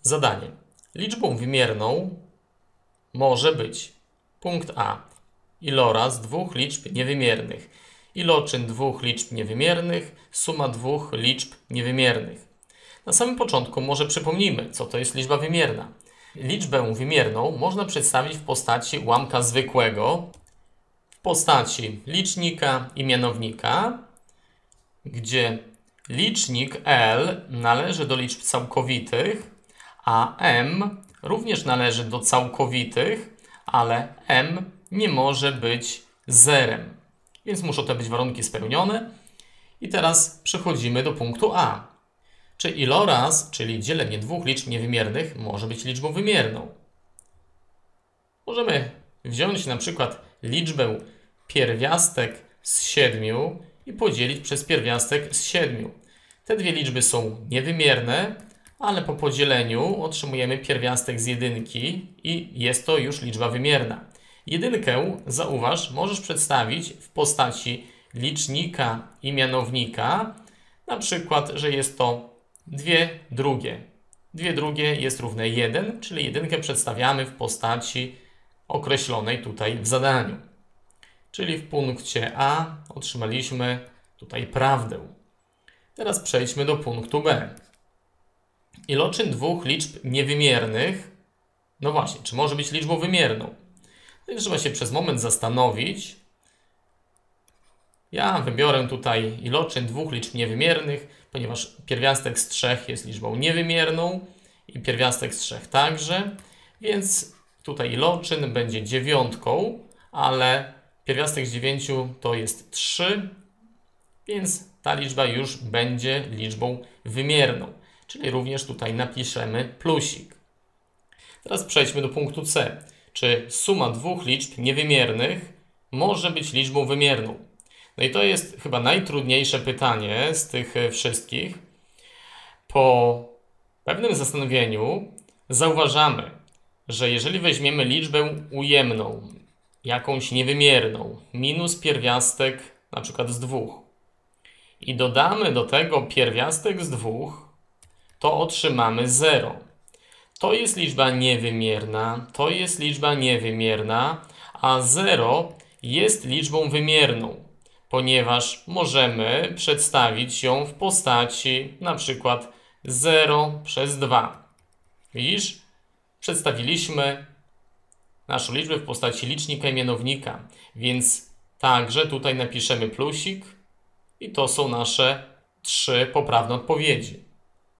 Zadanie. Liczbą wymierną może być punkt A. Iloraz dwóch liczb niewymiernych. Iloczyn dwóch liczb niewymiernych, suma dwóch liczb niewymiernych. Na samym początku może przypomnijmy, co to jest liczba wymierna. Liczbę wymierną można przedstawić w postaci ułamka zwykłego, w postaci licznika i mianownika, gdzie licznik L należy do liczb całkowitych, a M również należy do całkowitych, ale M nie może być zerem. Więc muszą to być warunki spełnione. I teraz przechodzimy do punktu A. Czy iloraz, czyli dzielenie dwóch liczb niewymiernych, może być liczbą wymierną? Możemy wziąć na przykład liczbę pierwiastek z 7 i podzielić przez pierwiastek z 7. Te dwie liczby są niewymierne, ale po podzieleniu otrzymujemy pierwiastek z jedynki i jest to już liczba wymierna. Jedynkę, zauważ, możesz przedstawić w postaci licznika i mianownika, na przykład, że jest to 2 drugie. 2 drugie jest równe 1, czyli jedynkę przedstawiamy w postaci określonej tutaj w zadaniu. Czyli w punkcie A otrzymaliśmy tutaj prawdę. Teraz przejdźmy do punktu B. Iloczyn dwóch liczb niewymiernych, no właśnie, czy może być liczbą wymierną? No trzeba się przez moment zastanowić. Ja wybiorę tutaj iloczyn dwóch liczb niewymiernych, ponieważ pierwiastek z 3 jest liczbą niewymierną i pierwiastek z 3 także, więc tutaj iloczyn będzie 9, ale pierwiastek z 9 to jest 3, więc ta liczba już będzie liczbą wymierną, czyli również tutaj napiszemy plusik. Teraz przejdźmy do punktu C. Czy suma dwóch liczb niewymiernych może być liczbą wymierną? No i to jest chyba najtrudniejsze pytanie z tych wszystkich. Po pewnym zastanowieniu zauważamy, że jeżeli weźmiemy liczbę ujemną, jakąś niewymierną, minus pierwiastek na przykład z 2 i dodamy do tego pierwiastek z 2, to otrzymamy 0. To jest liczba niewymierna, to jest liczba niewymierna, a 0 jest liczbą wymierną, ponieważ możemy przedstawić ją w postaci na przykład 0 przez 2. Widzisz? Przedstawiliśmy naszą liczbę w postaci licznika i mianownika, więc także tutaj napiszemy plusik i to są nasze 3 poprawne odpowiedzi.